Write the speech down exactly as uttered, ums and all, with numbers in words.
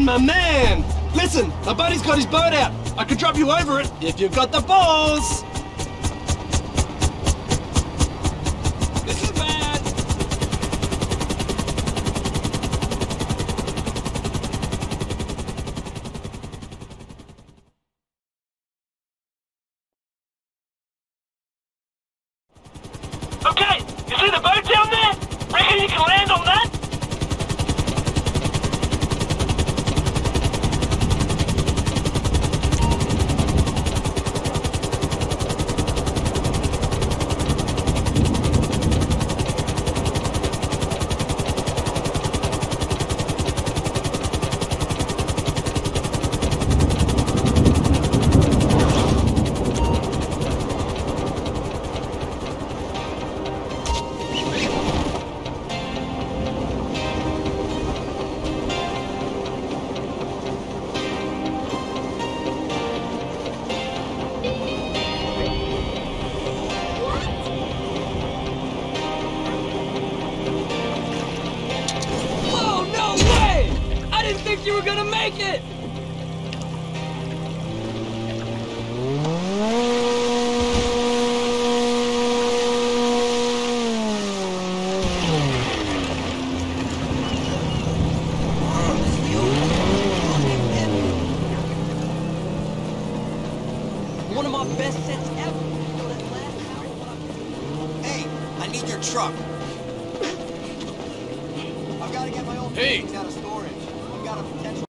my man! Listen, my buddy's got his boat out. I could drop you over it if you've got the balls. This is bad. Okay, you see the boat down there? Reckon you can land on that? You were gonna make it! One of my best sets ever. Hey, I need your truck. I've got to get my old Hey. things out of storage. I've got a potential